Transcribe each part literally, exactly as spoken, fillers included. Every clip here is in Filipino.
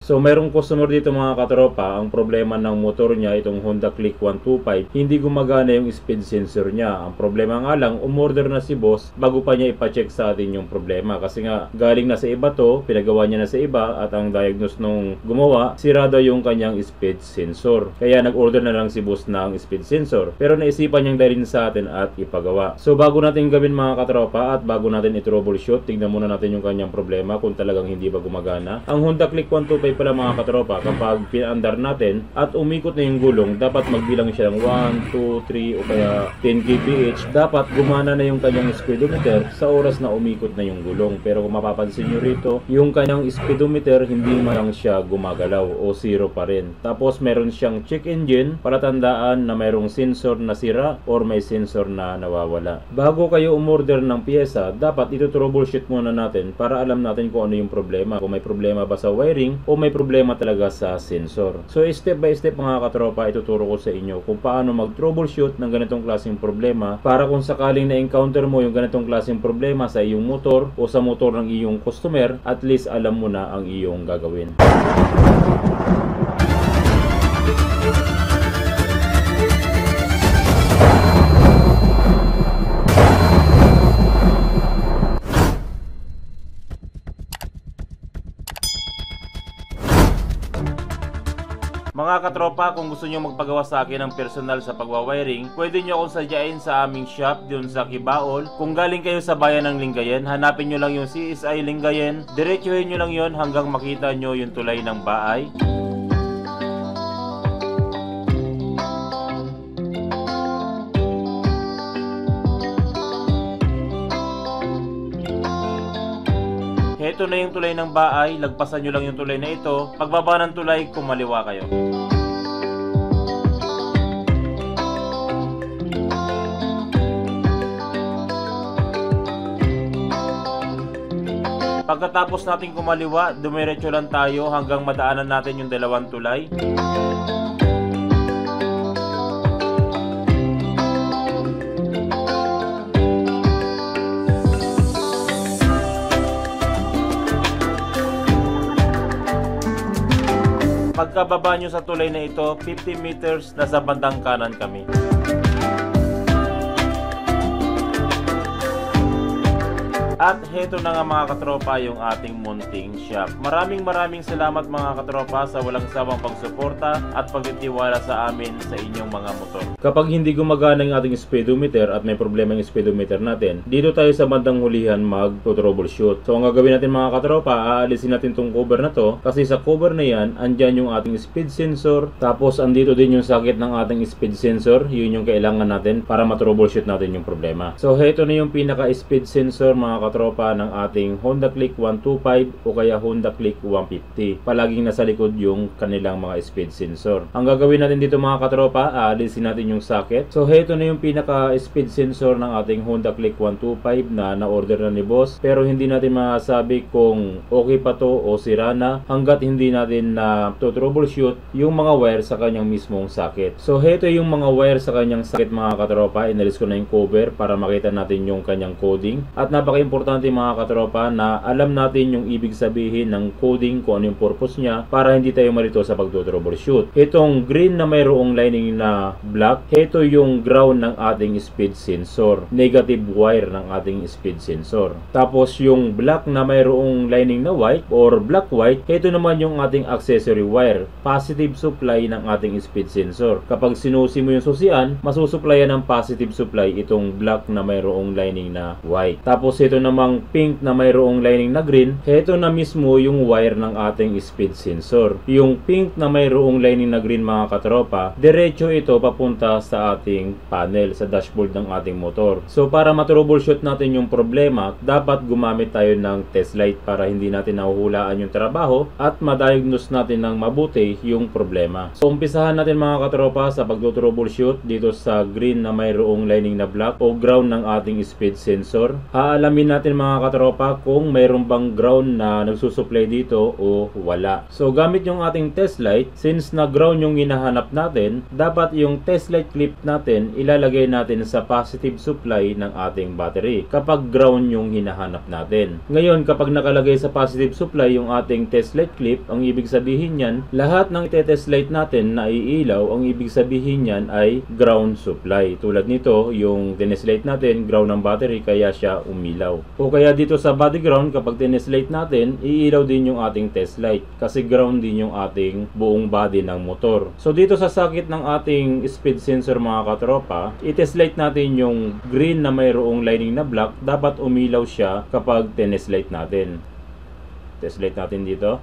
So mayroong customer dito mga katropa, ang problema ng motor niya, itong Honda Click one twenty-five, hindi gumagana yung speed sensor niya. Ang problema nga lang, umorder na si boss bago pa niya ipacheck sa atin yung problema. Kasi nga, galing na sa iba to, pinagawa niya na sa iba, at ang diagnose nung gumawa, sira daw yung kanyang speed sensor. Kaya nag-order na lang si boss ng speed sensor. Pero naisipan niyang dalhin sa atin at ipagawa. So bago natin gawin mga katropa at bago natin i-troubleshoot, tignan muna natin yung kanyang problema kung talagang hindi ba gumagana. Ang Honda Click one twenty-five pala mga katropa, kapag pinaandar natin at umikot na yung gulong, dapat magbilang siya ng one, two, three o kaya ten kilometers per hour. Dapat gumana na yung kanyang speedometer sa oras na umikot na yung gulong. Pero kung mapapansin nyo rito, yung kanyang speedometer hindi man lang siya gumagalaw o zero pa rin. Tapos meron siyang check engine para tandaan na mayroong sensor na sira or may sensor na nawawala. Bago kayo umorder ng pyesa, dapat ito troubleshoot muna natin para alam natin kung ano yung problema. Kung may problema ba sa wiring o may problema talaga sa sensor. So step by step mga katropa, ituturo ko sa inyo kung paano mag-troubleshoot ng ganitong klaseng problema para kung sakaling na-encounter mo yung ganitong klaseng problema sa iyong motor o sa motor ng iyong customer, at least alam mo na ang iyong gagawin. Mga katropa, kung gusto nyo magpagawa sa akin ng personal sa pagwawiring, pwede nyo akong sadyain sa aming shop dun sa Kibaol. Kung galing kayo sa bayan ng Lingayen, hanapin nyo lang yung C S I Lingayen, diretsuhin nyo lang yon hanggang makita nyo yung tulay ng bahay. Ito na yung tulay ng bahay, lagpasan nyo lang yung tulay na ito. Pagbaba ng tulay, kumaliwa kayo. Pagkatapos natin kumaliwa, dumiretso lang tayo hanggang madaanan natin yung dalawang tulay. Pagkababa nyo sa tulay na ito, fifty meters, nasa bandang kanan kami. At heto na nga mga katropa yung ating munting shop. Maraming maraming salamat mga katropa sa walang sawang pagsuporta at pagtitiwala sa amin sa inyong mga motor. Kapag hindi gumagana yung ating speedometer at may problema yung speedometer natin, dito tayo sa bandang hulihan mag-troubleshoot. So ang gagawin natin mga katropa, aalisin natin tong cover na to kasi sa cover na yan, andyan yung ating speed sensor. Tapos andito din yung sakit ng ating speed sensor. Yun yung kailangan natin para ma-troubleshoot natin yung problema. So heto na yung pinaka-speed sensor mga katropa tropa ng ating Honda Click one twenty-five o kaya Honda Click one fifty. Palaging nasa likod yung kanilang mga speed sensor. Ang gagawin natin dito mga katropa, aalisin natin yung socket. So heto na yung pinaka speed sensor ng ating Honda Click one twenty-five na na-order na ni boss, pero hindi natin masabi kung okay pa to o sira na hanggat hindi natin na to troubleshoot yung mga wire sa kanyang mismong socket. So heto yung mga wire sa kanyang socket mga katropa. Inalis ko na yung cover para makita natin yung kanyang coding. At napaka-importante importante mga katropa na alam natin yung ibig sabihin ng coding, kung ano yung purpose niya para hindi tayo malito sa pagto-troubleshoot. Itong green na mayroong lining na black, ito yung ground ng ating speed sensor, negative wire ng ating speed sensor. Tapos yung black na mayroong lining na white or black white, ito naman yung ating accessory wire, positive supply ng ating speed sensor. Kapag sinusi mo yung susian, masusuplayan ng positive supply itong black na mayroong lining na white. Tapos ito namang pink na mayroong lining na green, heto na mismo yung wire ng ating speed sensor. Yung pink na mayroong lining na green mga katropa, diretso ito papunta sa ating panel, sa dashboard ng ating motor. So para ma-troubleshoot natin yung problema, dapat gumamit tayo ng test light para hindi natin nahuhulaan yung trabaho at ma-diagnose natin ng mabuti yung problema. So umpisahan natin mga katropa sa pagto-troubleshoot dito sa green na mayroong lining na black o ground ng ating speed sensor. Haalamin natin mga katropa kung mayroon bang ground na nagsusupply dito o wala. So gamit yung ating test light, since na ground yung hinahanap natin, dapat yung test light clip natin ilalagay natin sa positive supply ng ating battery kapag ground yung hinahanap natin. Ngayon kapag nakalagay sa positive supply yung ating test light clip, ang ibig sabihin yan, lahat ng ite-test light natin na iilaw, ang ibig sabihin yan ay ground supply. Tulad nito, yung tinest light natin, ground ng battery, kaya siya umilaw. O kaya dito sa body ground, kapag tinest light natin, iilaw din yung ating test light kasi ground din yung ating buong body ng motor. So dito sa sakit ng ating speed sensor mga katropa, i-test light natin yung green na mayroong lining na black, dapat umilaw siya kapag tinest light natin. Test light natin dito.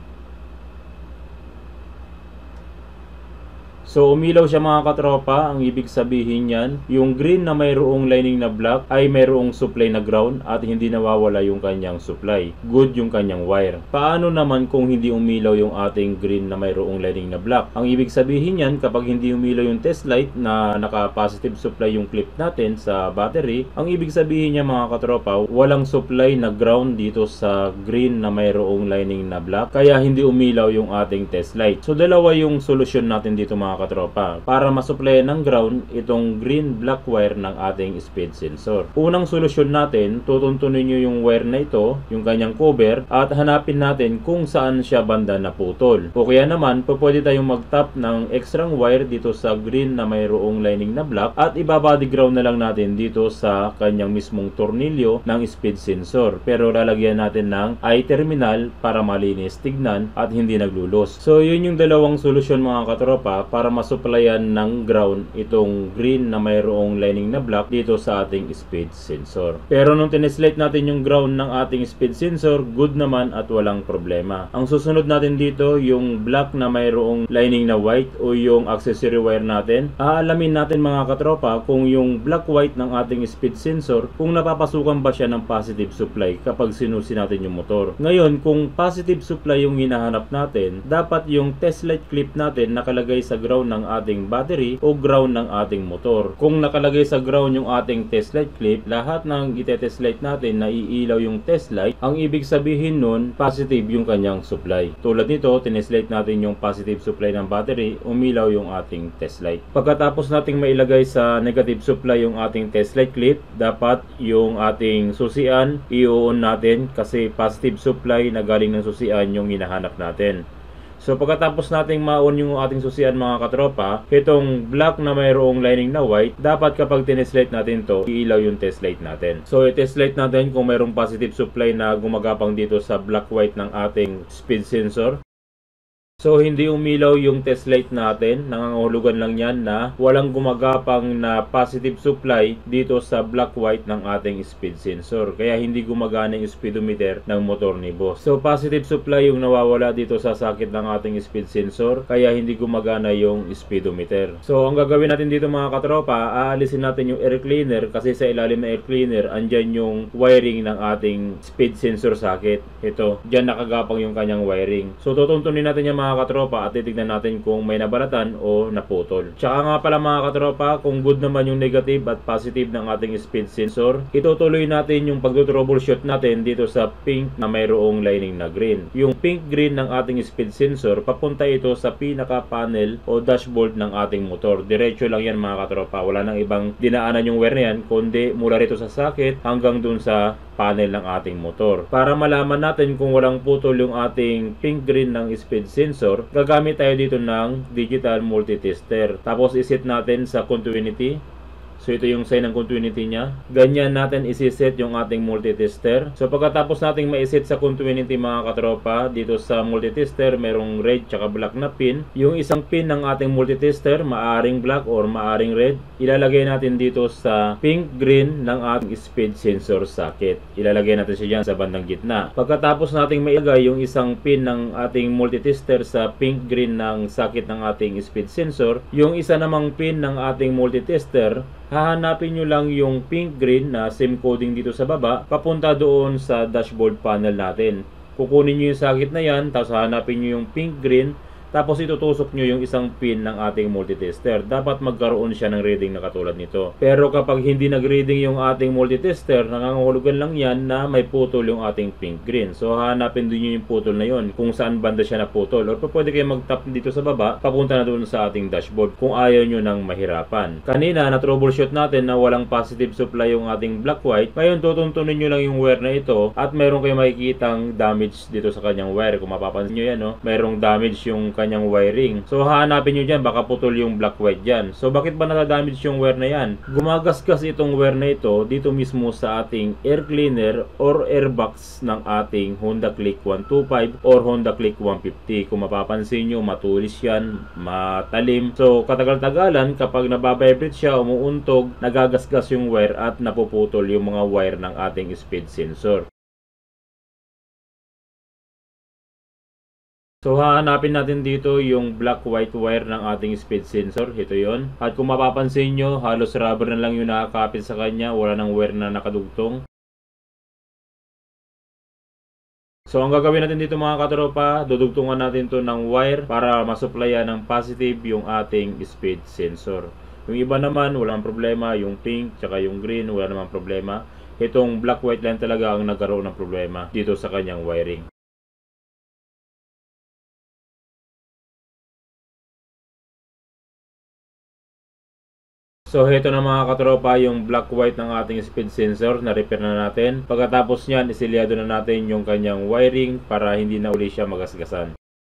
So umilaw siya mga katropa, ang ibig sabihin yan, yung green na mayroong lining na black ay mayroong supply na ground at hindi nawawala yung kanyang supply. Good yung kanyang wire. Paano naman kung hindi umilaw yung ating green na mayroong lining na black? Ang ibig sabihin yan, kapag hindi umilaw yung test light na naka-positive supply yung clip natin sa battery, ang ibig sabihin niya mga katropa, walang supply na ground dito sa green na mayroong lining na black, kaya hindi umilaw yung ating test light. So dalawa yung solusyon natin dito mga katropa para masupply ng ground itong green black wire ng ating speed sensor. Unang solusyon natin, tutuntunin nyo yung wire na ito, yung kanyang cover, at hanapin natin kung saan siya banda naputol. O kaya naman, pwede tayong mag-tap ng extra wire dito sa green na mayroong lining na black at ibabody ground na lang natin dito sa kanyang mismong tornilyo ng speed sensor. Pero lalagyan natin ng I-terminal para malinis tignan at hindi naglulos. So yun yung dalawang solusyon mga katropa para masupplyan ng ground itong green na mayroong lining na black dito sa ating speed sensor. Pero nung tineslight natin yung ground ng ating speed sensor, good naman at walang problema. Ang susunod natin dito, yung black na mayroong lining na white o yung accessory wire natin. Aalamin natin mga katropa kung yung black white ng ating speed sensor, kung napapasukan ba siya ng positive supply kapag sinusi natin yung motor. Ngayon, kung positive supply yung hinahanap natin, dapat yung test light clip natin nakalagay sa ground ng ating battery o ground ng ating motor. Kung nakalagay sa ground yung ating test light clip, lahat ng ite-test light natin na iilaw yung test light, ang ibig sabihin nun, positive yung kanyang supply. Tulad nito, tinest light natin yung positive supply ng battery, umilaw yung ating test light. Pagkatapos nating mailagay sa negative supply yung ating test light clip, dapat yung ating susian i-on natin kasi positive supply na galing ng susian yung hinahanap natin. So pagkatapos nating ma-on yung ating susian mga katropa, itong black na mayroong lining na white, dapat kapag tinest light natin to, iilaw yung test light natin. So i-test light natin kung mayroong positive supply na gumagapang dito sa black white ng ating speed sensor. So hindi umilaw yung test light natin, nangangahulugan lang yan na walang gumagapang na positive supply dito sa black white ng ating speed sensor. Kaya hindi gumagana yung speedometer ng motor ni boss. So positive supply yung nawawala dito sa sakit ng ating speed sensor, kaya hindi gumagana yung speedometer. So ang gagawin natin dito mga katropa, aalisin natin yung air cleaner kasi sa ilalim ng air cleaner andyan yung wiring ng ating speed sensor socket. Ito, dyan nakagapang yung kanyang wiring. So tutuntunin natin yung mga katropa at titignan natin kung may nabalatan o naputol. Tsaka nga pala mga katropa, kung good naman yung negative at positive ng ating speed sensor, itutuloy natin yung pag-troubleshoot natin dito sa pink na mayroong lining na green. Yung pink green ng ating speed sensor, papunta ito sa pinaka panel o dashboard ng ating motor. Diretso lang yan mga katropa, wala nang ibang dinaanan yung wire na yan, kundi mula rito sa socket hanggang dun sa panel ng ating motor. Para malaman natin kung walang putol yung ating pink green ng speed sensor, gagamit tayo dito ng digital multi-tester. Tapos iset natin sa continuity. So ito yung sign ng continuity niya. Ganyan natin isi-set yung ating multi-tester. So pagkatapos nating ma-set sa continuity mga katropa, dito sa multi-tester merong red tsaka black na pin. Yung isang pin ng ating multi-tester, maaring black or maaring red, ilalagay natin dito sa pink green ng ating speed sensor socket. Ilalagay natin siya dyan sa bandang gitna. Pagkatapos nating mailagay yung isang pin ng ating multi-tester sa pink green ng socket ng ating speed sensor, yung isa namang pin ng ating multi-tester, hahanapin nyo lang yung pink green na same coding dito sa baba, papunta doon sa dashboard panel natin. Kukunin nyo yung socket na yan, tapos hahanapin nyo yung pink green tapos itutusok nyo yung isang pin ng ating multitester. Dapat magkaroon siya ng reading na katulad nito. Pero kapag hindi nag-reading yung ating multitester, nangangahulugan lang yan na may putol yung ating pink green. So hanapin din nyo yung putol na yon, kung saan banda siya naputol. Or pwede kayo mag-tap dito sa baba, papunta na doon sa ating dashboard kung ayaw nyo nang mahirapan. Kanina na troubleshoot natin na walang positive supply yung ating black white. Ngayon tutuntunin nyo lang yung wire na ito at meron kayo makikitang damage dito sa kanyang wire. Kung mapapansin nyo yan, no? Merong damage yung kanyang wiring. So hahanapin nyo dyan, baka putol yung black white dyan. So bakit ba nata-damage yung wire na yan? Gumagasgas itong wire na ito dito mismo sa ating air cleaner or air box ng ating Honda Click one twenty-five or Honda Click one fifty. Kung mapapansin nyo, matulis yan, matalim. So katagal-tagalan, kapag nababibrate siya, umuuntog, nagagasgas yung wire at napuputol yung mga wire ng ating speed sensor. So hahanapin natin dito yung black white wire ng ating speed sensor. Ito yon. At kung mapapansin nyo, halos rubber na lang yung nakakapit sa kanya. Wala nang wire na nakadugtong. So ang gagawin natin dito mga katropa, dudugtungan natin to ng wire para masupplyan ng positive yung ating speed sensor. Yung iba naman, walang problema. Yung pink, tsaka yung green, wala namang problema. Itong black white lang talaga ang nagkaroon ng problema dito sa kanyang wiring. So heto na mga katropa yung black white ng ating speed sensor na repair na natin. Pagkatapos nyan, isilyado na natin yung kanyang wiring para hindi na uli siya magasgasan.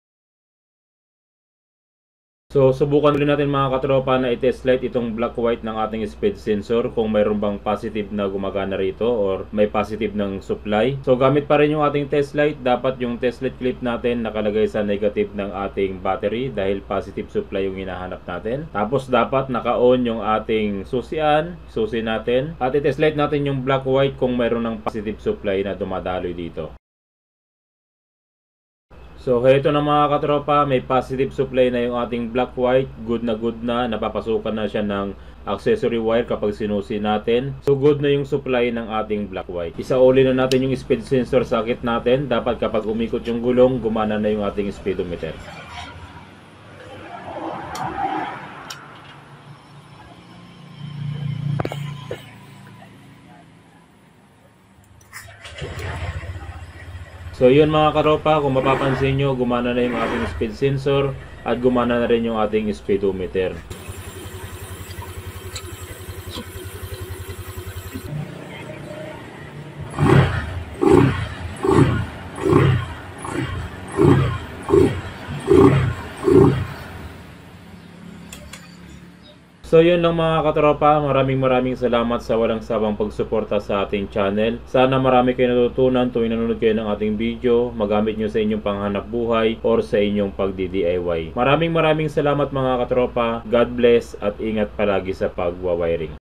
So subukan ulit natin mga katropa na i-test light itong black white ng ating speed sensor kung mayroon bang positive na gumagana rito or may positive ng supply. So gamit pa rin yung ating test light. Dapat yung test light clip natin nakalagay sa negative ng ating battery dahil positive supply yung hinahanap natin. Tapos dapat naka-on yung ating susian, susi natin. At i-test light natin yung black white kung mayroon ng positive supply na dumadaloy dito. So heto na mga katropa, may positive supply na yung ating black white. Good na good na, napapasukan na siya ng accessory wire kapag sinusi natin. So good na yung supply ng ating black white. Isauli na natin yung speed sensor socket natin. Dapat kapag umikot yung gulong, gumana na yung ating speedometer. So yun mga katropa, kung mapapansin nyo, gumana na yung ating speed sensor at gumana na rin yung ating speedometer. So yun lang mga katropa, maraming maraming salamat sa walang sawang pagsuporta sa ating channel. Sana marami kayo natutunan tuwing nanonood kayo ng ating video, magamit nyo sa inyong panghanap buhay or sa inyong pag-D D I Y. Maraming maraming salamat mga katropa, God bless at ingat palagi sa pagwawiring.